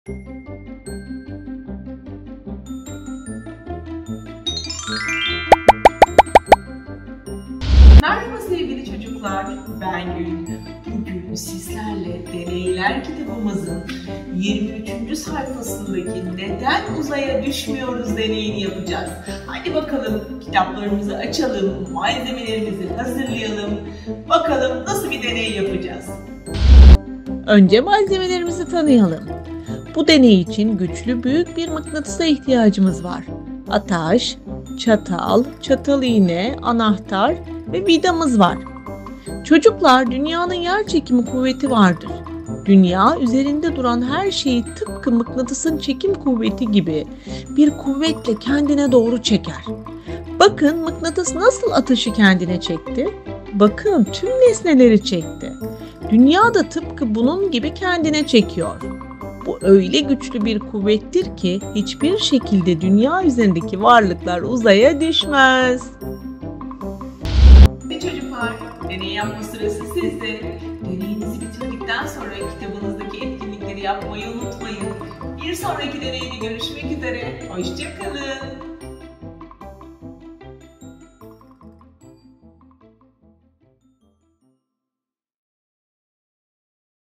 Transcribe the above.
Merhaba sevgili çocuklar, ben Gül. Bugün sizlerle deneyler kitabımızın 23. sayfasındaki neden uzaya düşmüyoruz deneyini yapacağız. Hadi bakalım kitaplarımızı açalım, malzemelerimizi hazırlayalım. Bakalım nasıl bir deney yapacağız. Önce malzemelerimizi tanıyalım. Bu deney için güçlü büyük bir mıknatısa ihtiyacımız var. Ataş, çatal, çatal iğne, anahtar ve vidamız var. Çocuklar, dünyanın yerçekimi kuvveti vardır. Dünya üzerinde duran her şeyi tıpkı mıknatısın çekim kuvveti gibi bir kuvvetle kendine doğru çeker. Bakın mıknatıs nasıl ataşı kendine çekti? Bakın tüm nesneleri çekti. Dünya da tıpkı bunun gibi kendine çekiyor. Bu öyle güçlü bir kuvvettir ki hiçbir şekilde dünya üzerindeki varlıklar uzaya düşmez. Ve çocuklar, deney yapma sırası sizde. Deneyinizi bitirdikten sonra kitabınızdaki etkinlikleri yapmayı unutmayın. Bir sonraki deneyde görüşmek üzere. Hoşça kalın.